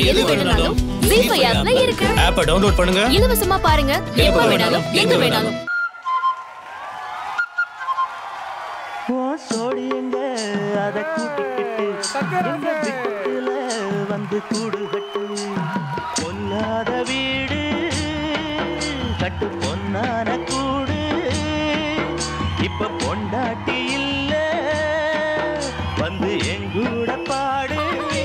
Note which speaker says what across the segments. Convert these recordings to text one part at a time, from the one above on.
Speaker 1: எது வேணும்னாலும் ஜீ5 ஆப்ல இருக்கு. ஆப்பை டவுன்லோட் பண்ணுங்க, இலவசமா பாருங்க, எப்ப வேணாலும் எங்க வேணாலும்.
Speaker 2: சோடியங்க அத கூட்டிக்கிட்டு வந்து கூடுகட்டு பொல்லாத வீடு கட்டு பொன்னான கூடு இப்ப பொண்டாட்டி இல்ல வந்து எங்கூட பாடு.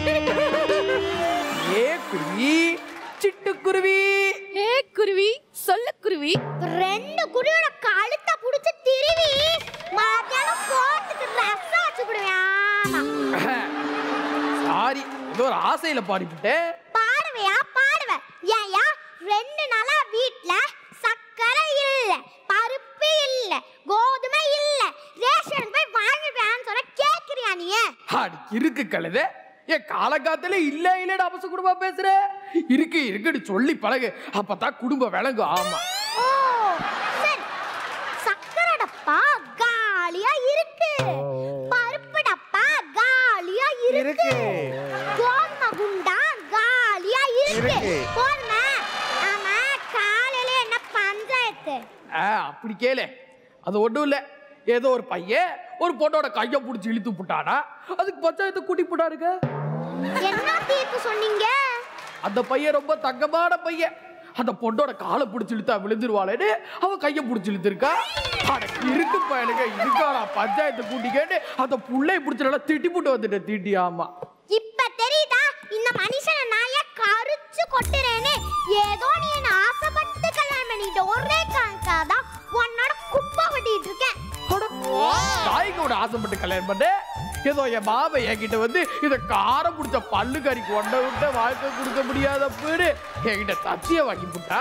Speaker 3: ஏ குருவி சிட்டுக்குருவி,
Speaker 1: ஏ குருவி சொல்ல குருவி,
Speaker 4: ரெண்டு குருவியோட கழுத்தை புடிச்சு திருவி மத்தியானம் போட்டுக்கு ரசம் வச்சு விடுவேன்.
Speaker 3: சாரி, ஏதோ ஒரு ஆசையில பாடிவிட்டேன்.
Speaker 4: பாடுவையா பாடுவ? ஏயா 2 நாளா வீட்ல சக்கரை இல்ல, பருப்பு இல்ல, கோதுமை இல்ல, ரேஷன் போய் வாங்குவேன்னு சொன்ன கேக்குறியா நீ?
Speaker 3: அடி இருக்கு கழுத, ஏன் காலகாலத்துல இல்ல இல்லன்னு அவசர குடும்பமா பேசுற? இருக்கு இருக்குன்னு சொல்லி பழகு, அப்பதான் குடும்பம் விளங்கும். ஆமா,
Speaker 4: ஓ சரி, சக்கரை டப்பா காலியா இருக்கு, பருப்பு டப்பா காலியா இருக்கு, கோதுமை குண்டா காலியா இருக்கு. போதுமா? ஆமா, காலையில என்ன பஞ்சாயத்து?
Speaker 3: அப்படி கேளு. அது ஒண்ணும் இல்ல, ஏதோ ஒரு பையன் ஒரு பொண்ணோட கைய புடிச்சு இழுத்து புட்டானா, அதுக்கு பஞ்சாயத்து கூட்டி போட்டாருங்க.
Speaker 4: என்ன தீர்ப்பு சொன்னீங்க?
Speaker 3: அந்த பையன் ரொம்ப தங்கமான பையன், அந்த பொண்ணோட காலை பிடிச்சி இழுத்தா விழுந்துருவாளேன்னு அவன் கைய பிடிச்சி இழுத்துருக்கா. இருக்கு பையனுங்க, இதுக்கான பஞ்சாயத்து கூட்டிக்கேன்னு அந்த புள்ளைய பிடிச்சி நல்லா திட்டி போட்டு வந்துட்டேன். திட்டி. ஆமா,
Speaker 4: இப்ப தெரியுதா இந்த மனுஷனை நான் ஏன் கரிச்சு கொட்டுறேன்னு? ஏதோ நீ என்ன ஆசைப்பட்டு கல்யாணம் பண்ணிட்டு ஒரே காரணத்தாதான் உன்னோட குப்பை வெட்டிட்டு இருக்கேன்.
Speaker 3: தாய்க்கோட ஆசைப்பட்டு கல்யாணம் பண்ண, ஏதோ என் மாவை என்கிட்ட வந்து இதை காரம் பிடிச்ச பல்லு கறி கொண்ட விட்ட வாழ்க்கை கொடுக்க முடியாத பேரு என்கிட்ட தச்சிய வாங்கி போட்டா.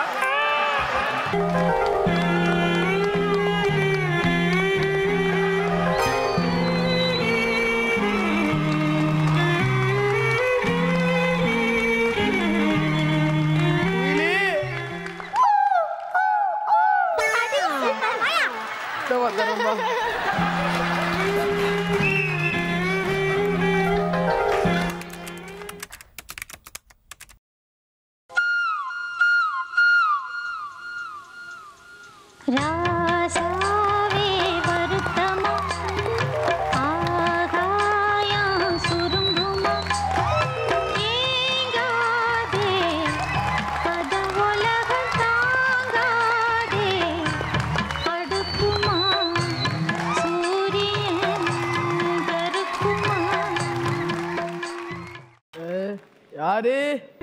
Speaker 3: யாரு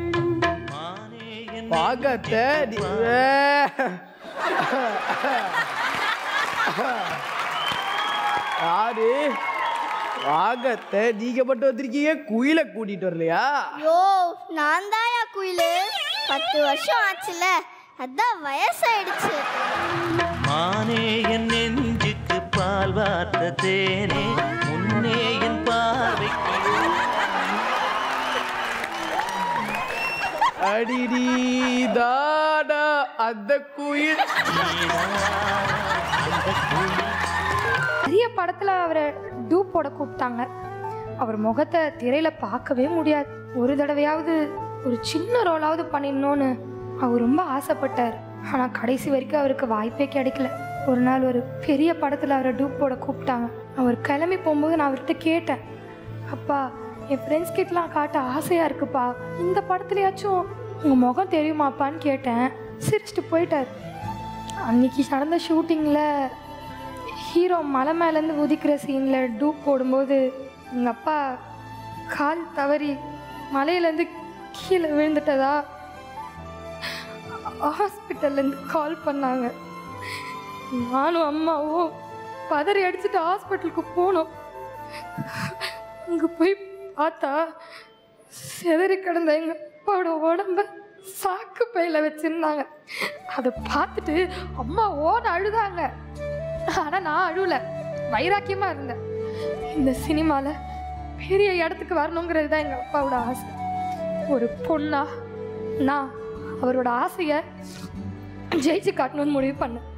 Speaker 3: பாகத்த யாரு பாகத்த நீங்க மட்டும் வந்திருக்கீங்க, குயில கூட்டிட்டு வரலையா?
Speaker 4: யோ, நான் தாயா குயிலு. 10 வருஷம் ஆச்சுல, அதான் வயசாயிடுச்சு.
Speaker 2: மானே என் நெஞ்சுக்கு பால் வார்த்த தேனே முன்னே என் பார்வைக்கு
Speaker 3: அடிடி தாடா அந்த குயில்.
Speaker 5: நிறைய படத்துல அவரை டூப் போட கூப்பிட்டாங்க. அவர் முகத்தை திரையில பார்க்கவே முடியாது. ஒரு தடவையாவது ஒரு சின்ன ரோலாவது பண்ணிடணும்னு அவர் ரொம்ப ஆசைப்பட்டார். ஆனா கடைசி வரைக்கும் அவருக்கு வாய்ப்பே கிடைக்கல. ஒரு நாள் ஒரு பெரிய படத்துல அவரை டூப் போட கூப்பிட்டாங்க. அவர் கிளம்பி போகும்போது நான் அவர்கிட்ட கேட்டேன், அப்பா என் ஃப்ரெண்ட்ஸ் கிட்டலாம் காட்ட ஆசையா இருக்குப்பா, இந்த படத்துலயாச்சும் உங்க முகம் தெரியுமாப்பான்னு கேட்டேன். சிரிச்சுட்டு போயிட்டார். அன்னைக்கு நடந்த ஷூட்டிங்கில் ஹீரோ மலை மேலேருந்து உதிக்கிற சீனில் டூப் போடும்போது எங்கள் அப்பா கால் தவறி மலையிலேருந்து கீழே விழுந்துட்டதா ஹாஸ்பிட்டல்லேருந்து கால் பண்ணாங்க. நானும் அம்மாவும் பதறி அடிச்சுட்டு ஹாஸ்பிட்டலுக்கு போனோம். அங்கே போய் பார்த்தா செதறி கிடந்த எங்கள் அப்பாவோட உடம்ப சாக்கு பையில வச்சிருந்தாங்க. அதை பார்த்துட்டு அம்மா ஓட அழுதாங்க. ஆனால் நான் அழுவல, வைராக்கியமாக இருந்தேன். இந்த சினிமாவில் பெரிய இடத்துக்கு வரணுங்கிறது தான் எங்கள் அப்பாவோட ஆசை. ஒரு பொண்ணா நான் அவரோட ஆசையை ஜெயிச்சு காட்டணும்னு முடிவு பண்ணேன்.